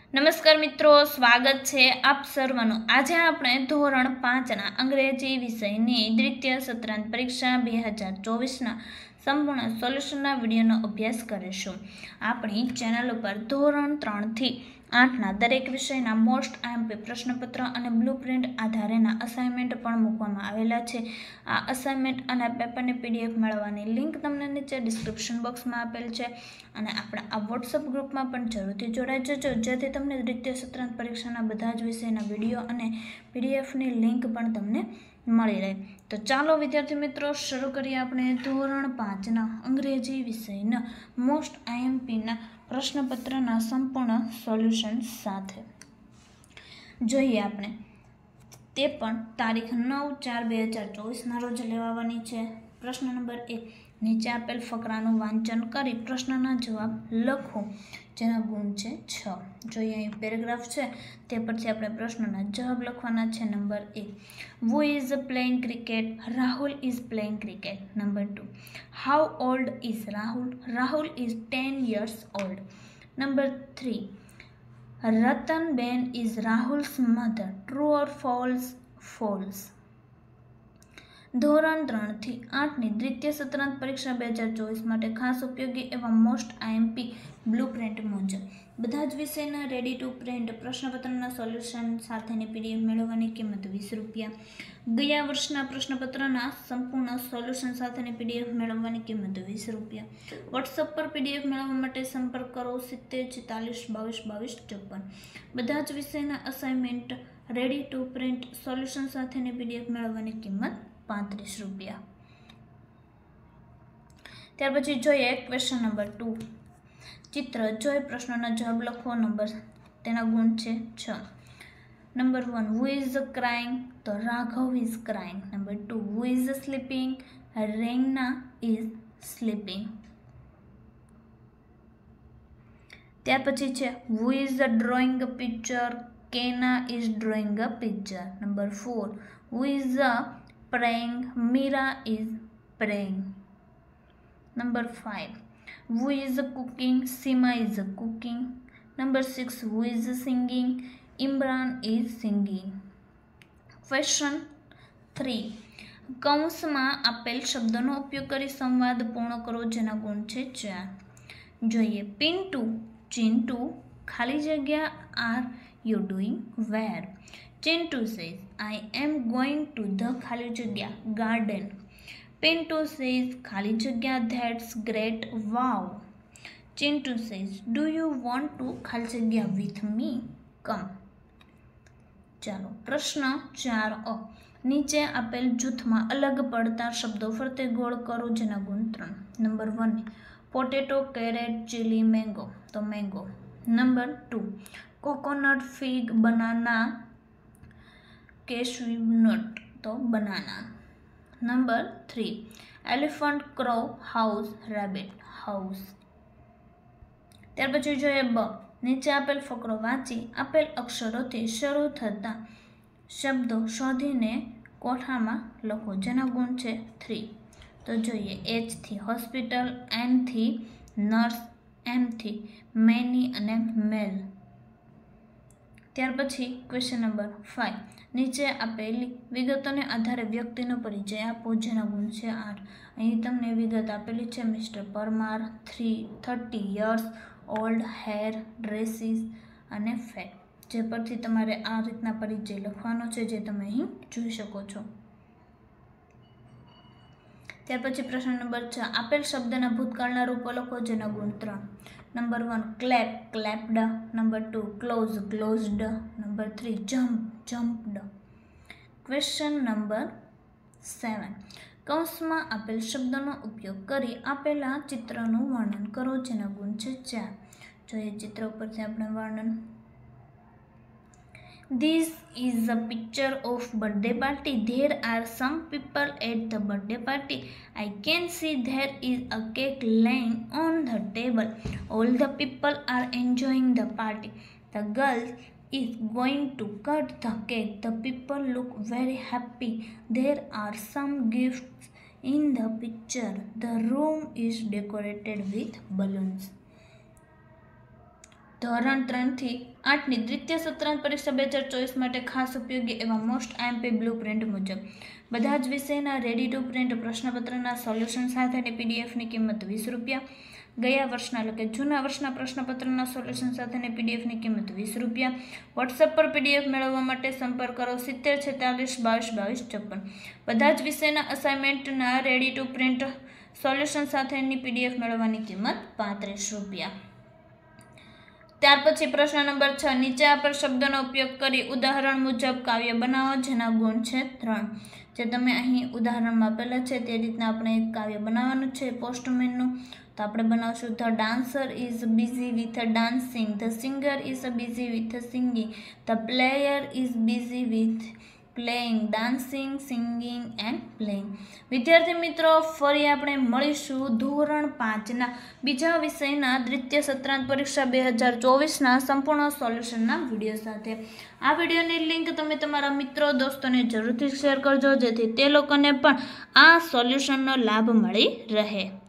નમસ્કાર મિત્રો, સ્વાગત છે આપ સર્વનું। આજે આપણે ધોરણ 5ના અંગ્રેજી વિષયની દ્વિતીય સત્રાંત પરીક્ષા 2024ના સંપૂર્ણ સોલ્યુશનના વિડીયોનો અભ્યાસ કરીશું। આપણી ચેનલ ઉપર ધોરણ 3 થી 8ના દરેક વિષયના મોસ્ટ આઈએમપી પ્રશ્નપત્ર અને બ્લુપ્રિન્ટ આધારેના અસાઇનમેન્ટ પણ મૂકવામાં આવેલા છે। આ અસાઇનમેન્ટ અને પેપરની પીડીએફ મેળવવાની લિંક તમને નીચે ડિસ્ક્રિપ્શન બોક્સમાં આપેલ છે અને આપણા આ વોટ્સઅપ ગ્રુપમાં પણ જરૂરથી જોડાઈ જજો, જેથી તમને દ્વિતીય સત્રાંત પરીક્ષાના બધા જ વિષયના વિડીયો અને પીડીએફની લિંક પણ તમને મળી રહે। તો ચાલો વિદ્યાર્થી મિત્રો, શરૂ કરીએ આપણે ધોરણ 5ના અંગ્રેજી વિષયના મોસ્ટ આઈએમપીના પ્રશ્નપત્રના સંપૂર્ણ સોલ્યુશન સાથે। જોઈએ આપણે તે પણ તારીખ 9/4/2024ના રોજ લેવાવાની છે। પ્રશ્ન નંબર 1, નીચે આપેલ ફકરાનું વાંચન કરી પ્રશ્નના જવાબ લખો, જેના ગુણ છે 6। જોઈએ અહીં પેરેગ્રાફ છે, તે પરથી આપણે પ્રશ્નના જવાબ લખવાના છે। Number 1, who is playing cricket? Rahul is playing cricket. Number 2, how old is Rahul? Rahul is 10 years old. Number 3, Ratan Ben is Rahul's mother. True or false? False. ધોરણ 3 થી 8ની દ્વિતીય સત્રાંત પરીક્ષા 2024 માટે ખાસ ઉપયોગી એવા મોસ્ટ આઈએમપી બ્લુપ્રિન્ટ મુજબ બધા જ વિષયના રેડી ટુ પ્રિન્ટ પ્રશ્નપત્રના સોલ્યુશન સાથેની પીડીએફ મેળવવાની કિંમત ₹20। ગયા વર્ષના પ્રશ્નપત્રના સંપૂર્ણ સોલ્યુશન સાથેની પીડીએફ મેળવવાની કિંમત ₹20। વોટ્સઅપ પર પીડીએફ મેળવવા માટે સંપર્ક કરો 7046222254। બધા જ વિષયના assignment ready to print solution સાથેની પીડીએફ મેળવવાની કિંમત ₹35। ત્યાર પછી જોઈએ ક્વેશ્ચન નંબર 2, ચિત્ર જોઈ પ્રશ્નોના જવાબ લખો। તેના ગુણ છે 6। Number 1, who is crying? તો Raghav is crying. Number 2, who is sleeping? રેંગના is sleeping. ત્યાર પછી છે who is drawing a picture? કેના is drawing a picture. Number 4, who is praying? Mira is praying. Number 5, who is cooking? Sima is cooking. Number 6, who is singing? Imran is singing. Question 3, કૌંસમાં આપેલ શબ્દનો ઉપયોગ કરી સંવાદ પૂર્ણ કરો, જેના ગુણ છે 4। જોઈએ પિન્ટુ, ચિન્ટુ, ખાલી જગ્યા are you doing where? Chintu says, I am going to the ખાલી જગ્યા garden. Pintu says, ખાલી જગ્યા that's great, wow. Chintu says, do you want to ખાલી જગ્યા with me? Come. ચાલો પ્રશ્ન 4 નીચે આપેલ જૂથમાં અલગ પડતા શબ્દો ફરતે ગોળ કરો, જેના ગુણ 3। Number 1, potato, carrot, chilli, mango, તો mango. Number 2, coconut, fig, banana, cashew nut, તો banana. Number 3, elephant, crow, house, rabbit, house. ત્યાર પછી જોઈએ બ, નીચે આપેલ ફકરો વાંચી આપેલ અક્ષરોથી શરૂ થતા શબ્દો શોધીને કોઠામાં લખો, જેના ગુણ છે 3। તો જોઈએ H થી હોસ્પિટલ, N થી નર્સ, M થી મેની અને મેલ। ત્યાર પછી ક્વેશ્ચન નંબર 5, નીચે આપેલી વિગતોને આધારે વ્યક્તિનો પરિચય આપો, જેના ગુણ છે 8। અહીં તમને વિગત આપેલી છે mister Parmar, 30 years old, hair, dresses અને ફેટ, જે પરથી તમારે આ રીતના પરિચય લખવાનો છે, જે તમે અહીં જોઈ શકો છો। ત્યાર પછી પ્રશ્ન નંબર 6, આપેલ શબ્દના ભૂતકાળના રૂપો લખો, જેના ગુણ 3। Number 1, clap, clapped. Number 2, close, closed. Number 3, jump, jumped. Question number 7, કૌંસમાં આપેલ શબ્દોનો ઉપયોગ કરી આપેલા ચિત્રનું વર્ણન કરો, જેના ગુણ છે 4। જોઈએ ચિત્ર ઉપરથી આપણે વર્ણન। This is a picture of birthday party. There are some people at the birthday party. I can see there is a cake laying on the table. All the people are enjoying the party. The girl is going to cut the cake. The people look very happy. There are some gifts in the picture. The room is decorated with balloons. ધોરણ 3 થી 8ની દ્વિતીય સત્રાંત પરીક્ષા 2024 માટે ખાસ ઉપયોગી એવા most IMP blue print મુજબ બધા જ વિષયના રેડી ટુ પ્રિન્ટ પ્રશ્નપત્રના સોલ્યુશન સાથેની પીડીએફની કિંમત 20 રૂપિયા. ગયા વર્ષના એટલે કે જૂના વર્ષના પ્રશ્નપત્રના સોલ્યુશન સાથેની પીડીએફની કિંમત 20 રૂપિયા. વોટ્સએપ પર પીડીએફ મેળવવા માટે સંપર્ક કરો 70 46 22 22 54. બધા જ વિષયના અસાઇનમેન્ટના રેડી ટુ પ્રિન્ટ સોલ્યુશન સાથેની પીડીએફ મેળવવાની કિંમત 35 રૂપિયા. ત્યાર પછી પ્રશ્ન નંબર 6. નીચે આપેલ શબ્દોનો ઉપયોગ કરી ઉદાહરણ મુજબ કાવ્ય બનાવો જેના ગુણ છે 3. જે તમે અહીં ઉદાહરણમાં આપેલા છે તે રીતના આપણે એક કાવ્ય બનાવવાનું છે પોસ્ટમેનનું. તો આપણે બનાવશું the dancer is busy with dancing, the singer is busy with singing, the player is busy with playing, dancing, singing and playing. વિદ્યાર્થી મિત્રો, ફરી આપણે મળીશું ધોરણ 5ના બીજા વિષયના દ્વિતીય સત્રાંત પરીક્ષા 2024ના સંપૂર્ણ સોલ્યુશનના વિડીયો સાથે. આ વિડીયોની લિંક તમે તમારા મિત્રો દોસ્તોને જરૂરથી શેર કરજો જેથી તે લોકોને પણ આ સોલ્યુશનનો લાભ મળી રહે.